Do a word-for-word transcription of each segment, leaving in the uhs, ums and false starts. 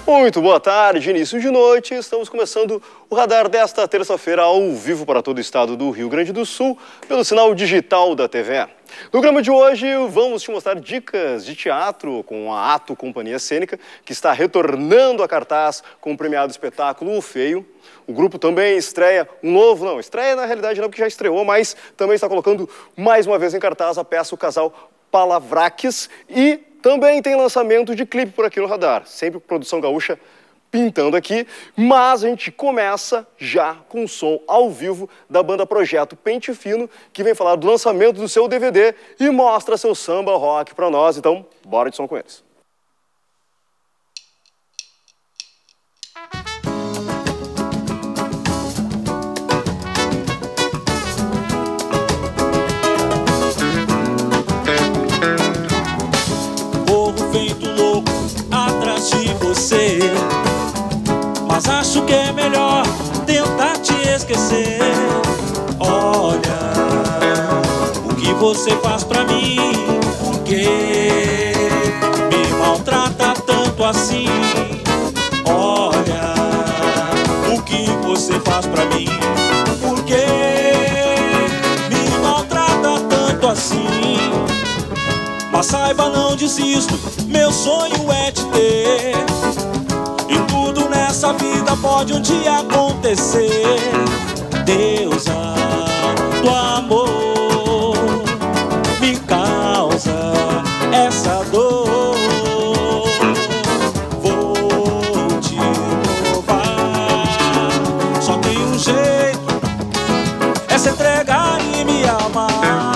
Muito boa tarde, início de noite. Estamos começando o radar desta terça-feira ao vivo para todo o estado do Rio Grande do Sul, pelo sinal digital da T V. No programa de hoje, vamos te mostrar dicas de teatro com a Ato Companhia Cênica, que está retornando a cartaz com o premiado espetáculo O Feio. O grupo também estreia um novo, não, estreia na realidade não, porque já estreou, mas também está colocando mais uma vez em cartaz a peça O Casal Palavraques e também tem lançamento de clipe por aqui no radar, sempre produção gaúcha pintando aqui, mas a gente começa já com o som ao vivo da banda Projeto Pente Fino, que vem falar do lançamento do seu D V D e mostra seu samba rock para nós, então bora de som com eles. Feito louco atrás de você, mas acho que é melhor tentar te esquecer. Olha o que você faz pra mim, por que me maltrata tanto assim? Olha o que você faz pra mim, por que me maltrata tanto assim? Mas saiba, não desisto, meu sonho é te ter. E tudo nessa vida pode um dia acontecer. Deusa do amor me causa essa dor. Vou te provar, só tem um jeito, é se entregar e me amar.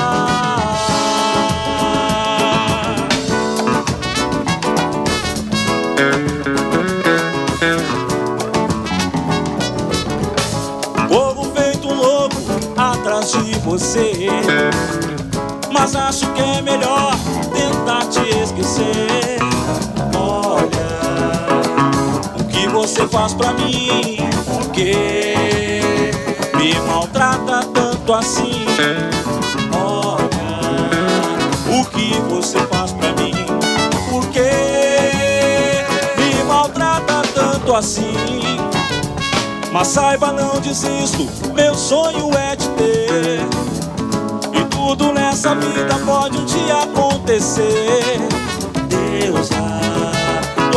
Corro feito um louco atrás de você, mas acho que é melhor tentar te esquecer. Olha o que você faz pra mim, por que me maltrata tanto assim? Olha o que você faz pra mim, por que me maltrata tanto assim? Mas saiba, não desisto, meu sonho é te ter. E tudo nessa vida pode um dia acontecer. Deusa do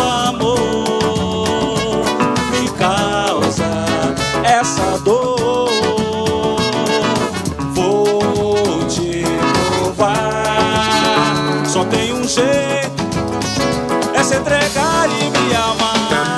amor me causa essa dor. Vou te provar, só tem um jeito, é se entregar e me amar.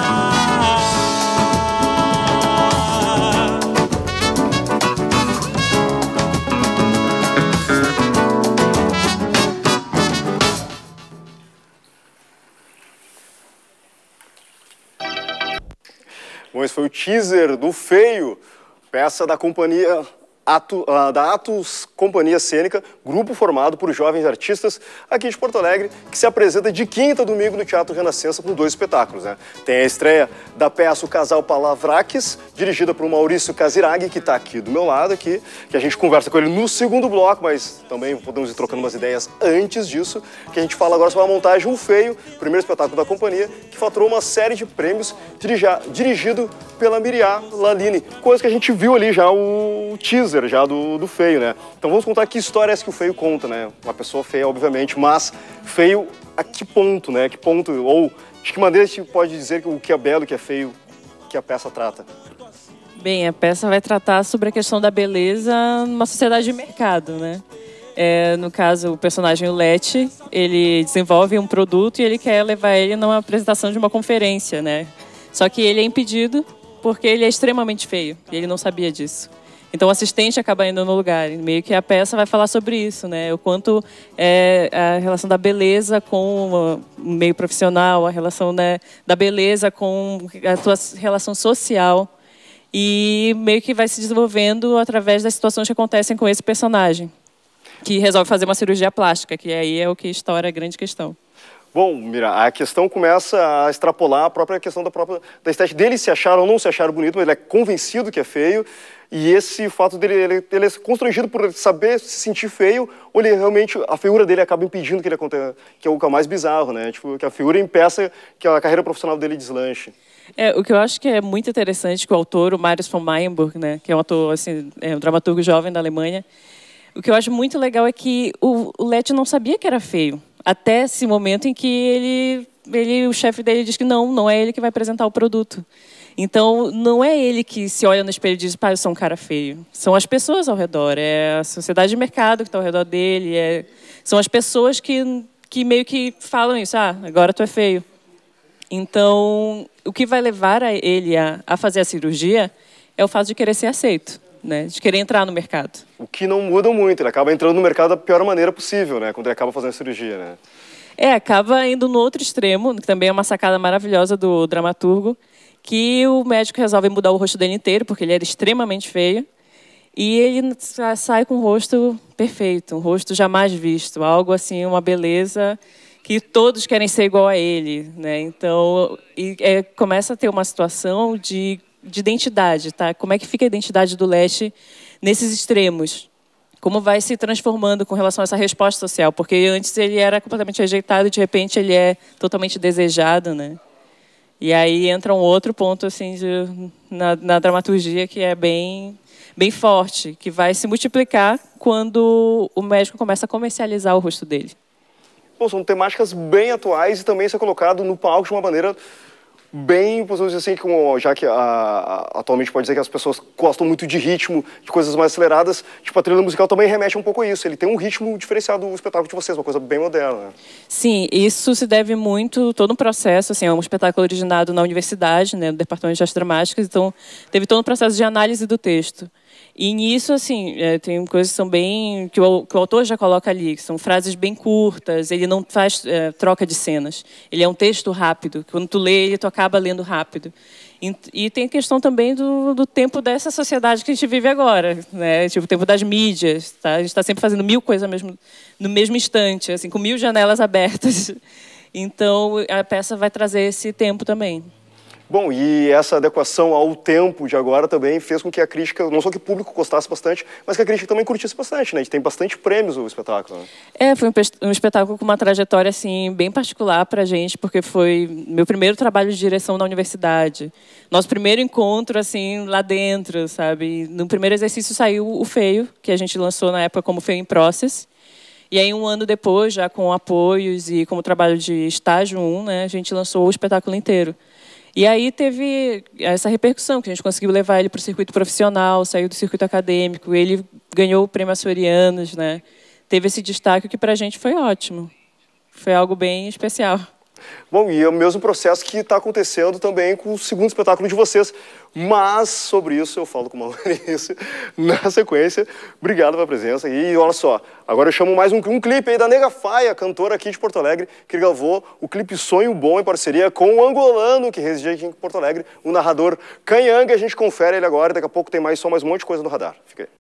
Bom, esse foi o teaser do Feio, peça da companhia Ato, da Atos Companhia Cênica, grupo formado por jovens artistas aqui de Porto Alegre, que se apresenta de quinta a domingo no Teatro Renascença com dois espetáculos, né? Tem a estreia da peça O Casal Palavraques, dirigida por Maurício Casiraghi, que está aqui do meu lado, aqui, que a gente conversa com ele no segundo bloco, mas também podemos ir trocando umas ideias antes disso, que a gente fala agora sobre a montagem O Feio, primeiro espetáculo da companhia, que faturou uma série de prêmios, dirija, dirigido pela Miriam Lalini, coisa que a gente viu ali já o teaser já do, do Feio, né? Então vamos contar que história é essa que o Feio conta, né? Uma pessoa feia, obviamente, mas feio a que ponto, né? Que ponto, ou de que maneira a gente pode dizer que o que é belo, o que é feio, que a peça trata? Bem, a peça vai tratar sobre a questão da beleza numa sociedade de mercado, né? É, no caso, o personagem, o Lete, ele desenvolve um produto e ele quer levar ele numa apresentação de uma conferência, né? Só que ele é impedido porque ele é extremamente feio e ele não sabia disso. Então o assistente acaba indo no lugar. E meio que a peça vai falar sobre isso, né? O quanto é a relação da beleza com o meio profissional, a relação, né, da beleza com a tua relação social. E meio que vai se desenvolvendo através das situações que acontecem com esse personagem, que resolve fazer uma cirurgia plástica, que aí é o que estoura a grande questão. Bom, Mira, a questão começa a extrapolar a própria questão da própria da estética dele, se achar ou não se achar bonito, mas ele é convencido que é feio. E esse fato dele, ele, ele é constrangido por saber se sentir feio, ou ele realmente, a feiura dele acaba impedindo que ele aconteça, que é o que é o mais bizarro, né? Tipo, que a feiura impeça que a carreira profissional dele deslanche. É, o que eu acho que é muito interessante que o autor, o Marius von Mayenburg, né, que é um ator, assim, é um dramaturgo jovem da Alemanha, o que eu acho muito legal é que o, o Lett não sabia que era feio, até esse momento em que ele, ele o chefe dele diz que não, não é ele que vai apresentar o produto. Então, não é ele que se olha no espelho e diz, pá, eu sou um cara feio. São as pessoas ao redor, é a sociedade de mercado que está ao redor dele, é... são as pessoas que, que meio que falam isso, ah, agora tu é feio. Então, o que vai levar a ele a, a fazer a cirurgia é o fato de querer ser aceito, né? De querer entrar no mercado. O que não muda muito, ele acaba entrando no mercado da pior maneira possível, né? Quando ele acaba fazendo a cirurgia, né? É, acaba indo no outro extremo, que também é uma sacada maravilhosa do dramaturgo, que o médico resolve mudar o rosto dele inteiro, porque ele era extremamente feio, e ele sai com o rosto perfeito, um rosto jamais visto, algo assim, uma beleza que todos querem ser igual a ele, né? Então, e, é, começa a ter uma situação de, de identidade, tá? Como é que fica a identidade do Lett nesses extremos? Como vai se transformando com relação a essa resposta social? Porque antes ele era completamente rejeitado e, de repente, ele é totalmente desejado, né? E aí entra um outro ponto assim de, na, na dramaturgia que é bem, bem forte, que vai se multiplicar quando o médico começa a comercializar o rosto dele. Bom, são temáticas bem atuais e também isso é colocado no palco de uma maneira bem, podemos dizer assim, como, já que a, a, atualmente pode dizer que as pessoas gostam muito de ritmo, de coisas mais aceleradas, tipo, a trilha musical também remete um pouco a isso. Ele tem um ritmo diferenciado do espetáculo de vocês, uma coisa bem moderna. Né? Sim, isso se deve muito, todo um processo, assim, é um espetáculo originado na universidade, né, no Departamento de Artes Dramáticas, então teve todo um processo de análise do texto. E nisso, assim, é, tem coisas que são bem... Que o, que o autor já coloca ali, que são frases bem curtas, ele não faz é, troca de cenas. Ele é um texto rápido, quando tu lê ele, tu acaba lendo rápido. E, e tem a questão também do, do tempo dessa sociedade que a gente vive agora, né? Tipo, o tempo das mídias, tá? A gente está sempre fazendo mil coisas mesmo, no mesmo instante, assim, com mil janelas abertas. Então, a peça vai trazer esse tempo também. Bom, e essa adequação ao tempo de agora também fez com que a crítica, não só que o público gostasse bastante, mas que a crítica também curtisse bastante, né? A gente tem bastante prêmios o espetáculo. Né? É, foi um, um espetáculo com uma trajetória, assim, bem particular pra gente, porque foi meu primeiro trabalho de direção na universidade. Nosso primeiro encontro, assim, lá dentro, sabe? No primeiro exercício saiu o Feio, que a gente lançou na época como Feio in Process. E aí, um ano depois, já com apoios e como trabalho de estágio um, né, a gente lançou o espetáculo inteiro. E aí teve essa repercussão, que a gente conseguiu levar ele para o circuito profissional, saiu do circuito acadêmico, ele ganhou o Prêmio Açorianos, né? Teve esse destaque que para a gente foi ótimo. Foi algo bem especial. Bom, e é o mesmo processo que está acontecendo também com o segundo espetáculo de vocês. Mas sobre isso eu falo com uma Maurício na sequência. Obrigado pela presença. E olha só, agora eu chamo mais um, um clipe aí da Nega Faia, cantora aqui de Porto Alegre, que gravou o clipe Sonho Bom em parceria com o angolano, que reside aqui em Porto Alegre, o narrador Canhanga. A gente confere ele agora, daqui a pouco tem mais só mais um monte de coisa no radar. Fica aí.